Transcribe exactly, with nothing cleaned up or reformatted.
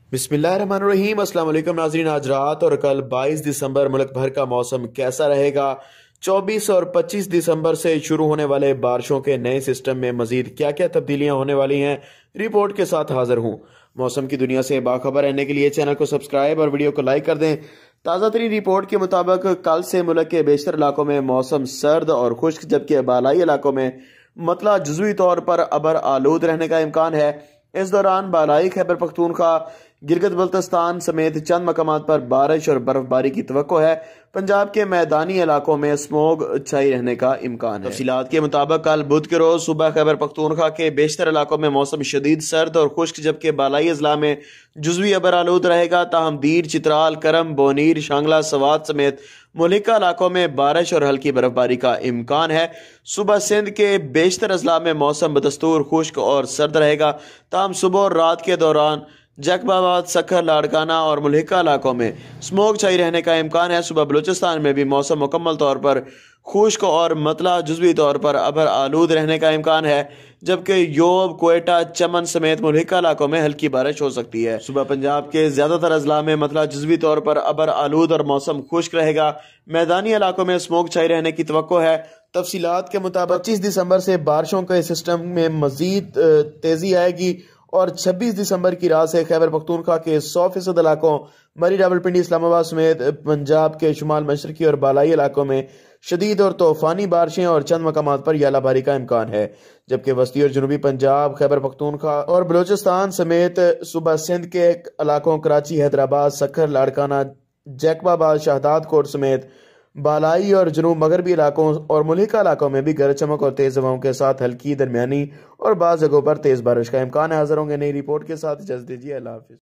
बिस्मिल्लाहिर्रहमानिर्रहीम। अस्सलाम वालेकुम नाज़रीन। आज रात और कल बाईस दिसंबर मुल्क भर का मौसम कैसा रहेगा? चौबीस और पच्चीस दिसंबर से शुरू होने वाले बारिशों के नए सिस्टम में मजीद क्या क्या तब्दीलियां होने वाली हैं, रिपोर्ट के साथ हाजिर हूं। मौसम की दुनिया से बाखबर रहने के लिए चैनल को सब्सक्राइब और वीडियो को लाइक कर दें। ताज़ा तरीन रिपोर्ट के मुताबिक कल से मुल्क के बेशतर इलाकों में मौसम सर्द और खुश्क, जबकि बालाई इलाकों में मतला जुज़वी तौर पर अबर आलूद रहने का इम्कान है। इस दौरान बालाई खैबर पख्तूनख्वा, गिलगित बल्तिस्तान समेत चंद मकामात पर बारिश और बर्फबारी की तवक्को है। पंजाब के मैदानी इलाकों में स्मोग छाई रहने का इम्कान है। तफसीलात के मुताबिक कल बुध के रोज सुबह खैबर पख्तूनख्वा के बेशतर इलाकों में मौसम शदीद सर्द और खुश्क, जबकि बालाई अजला में जुज़वी अबर आलूद रहेगा। ताहम दीर, चित्राल, करम, बोनीर, शांगला, सवात समेत मुल्का इलाकों में बारिश और हल्की बर्फबारी का इम्कान है। सुबह सिंध के बेशतर अजला में मौसम बदस्तूर खुश्क और सर्द रहेगा। ताहम सुबह और रात के दौरान जैकबाबाद, सखर, लाड़काना और मुल्का इलाकों में स्मोक छाई रहने का इम्कान है। सुबह बलूचिस्तान में भी मौसम मुकम्मल तौर पर खुश्क और मतला जुज़वी तौर पर अबर आलूद रहने का इम्कान है, जबकि योब, कोयटा, चमन समेत मुल्का इलाकों में हल्की बारिश हो सकती है। सुबह पंजाब के ज्यादातर अजला में मतला जुज़वी तौर पर अबर आलूद और मौसम खुश्क रहेगा। मैदानी इलाकों में स्मोक छाई रहने की तवक्को है। तफसीलात के मुताबिक पच्चीस दिसंबर से बारिशों के सिस्टम में मजीद तेजी आएगी और छब्बीस दिसंबर की रात से खैबर पख्तूनख्वा के सौ फीसद इलाकों, मरी, रावलपिंडी, इस्लामाबाद समेत पंजाब के शुमाल मशरकी और बालाई इलाकों में शदीद और तूफानी बारिशें और चंद मकामात पर यालाबारी का इम्कान है, जबकि वस्ती और जनूबी पंजाब, खैबर पख्तूनख्वा और बलूचिस्तान समेत सुबह सिंध के इलाकों, कराची, हैदराबाद, सखर, लाड़काना, जैकबाबाद, शहदाद कोट समेत बालाई और जनूब मगरबी इलाकों और मुल्का इलाकों में भी गरज चमक और तेज हवाओं के साथ हल्की, दरमियानी और बाज़ जगहों पर तेज बारिश का इम्कान है। हाजिर होंगे नई रिपोर्ट के साथ। इजाज़त दीजिए। अल्लाह हाफिज़।